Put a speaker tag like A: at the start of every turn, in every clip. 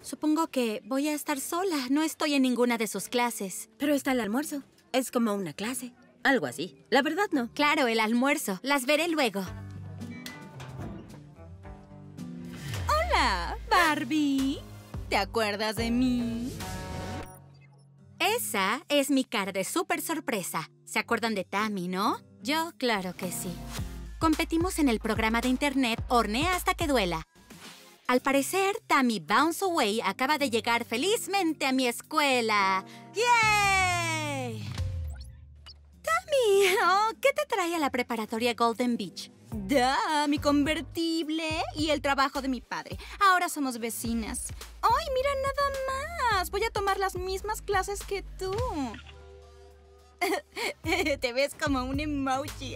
A: Supongo que voy a estar sola. No estoy en ninguna de sus clases.
B: Pero está el almuerzo. Es como una clase. Algo así. La verdad, no.
A: Claro, el almuerzo. Las veré luego.
C: Hola, Barbie. ¿Te acuerdas de mí?
A: Esa es mi cara de súper sorpresa. ¿Se acuerdan de Tammy, no? Yo, claro que sí. Competimos en el programa de internet Hornea hasta que duela. Al parecer, Tammy Bounce Away acaba de llegar felizmente a mi escuela. ¡Yay! Tammy, ¿qué te trae a la preparatoria Golden Beach?
C: Mi convertible y el trabajo de mi padre. Ahora somos vecinas. ¡Ay, mira nada más! Voy a tomar las mismas clases que tú. Te ves como un emoji.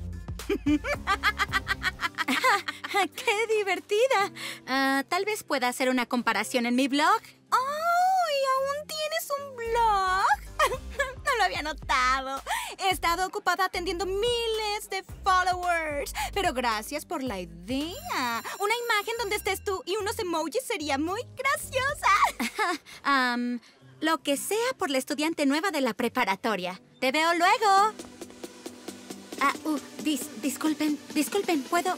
A: ¡Qué divertida! Tal vez pueda hacer una comparación en mi blog.
C: ¡Ay! ¿Aún tienes un blog? No lo había notado. He estado ocupada atendiendo miles de followers. Pero gracias por la idea. Una imagen donde estés tú y unos emojis sería muy graciosa.
A: Lo que sea por la estudiante nueva de la preparatoria. ¡Te veo luego! Disculpen, ¿puedo...?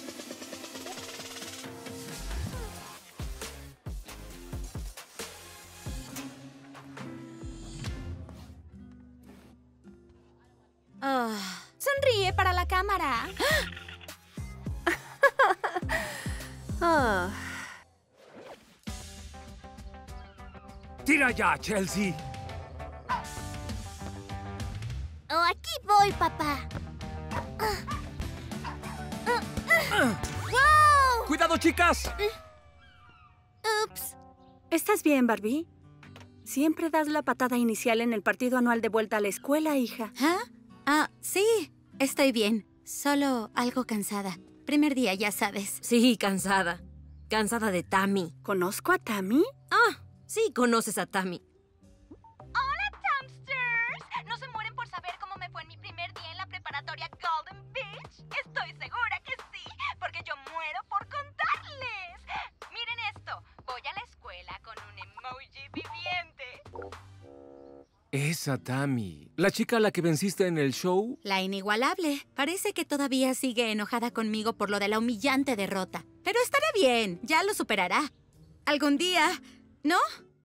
C: Sonríe para la cámara.
D: ¡Tira ya, Chelsea!
E: Aquí voy, papá. ¡Wow!
D: ¡Cuidado, chicas!
E: Ups.
F: ¿Estás bien, Barbie? Siempre das la patada inicial en el partido anual de vuelta a la escuela, hija.
A: Sí, estoy bien. Solo algo cansada. Primer día, ya sabes.
B: Sí, cansada. Cansada de Tammy.
F: ¿Conozco a Tammy?
B: Sí, conoces a Tammy.
C: ¡Hola, Tamsters! ¿No se mueren por saber cómo me fue en mi primer día en la preparatoria Golden Beach? Estoy segura que sí, porque yo muero por contarles. Miren esto. Voy a la escuela con un emoji viviente.
D: Esa Tammy. ¿La chica a la que venciste en el show?
A: La inigualable. Parece que todavía sigue enojada conmigo por lo de la humillante derrota. Pero estará bien. Ya lo superará. Algún día, ¿no?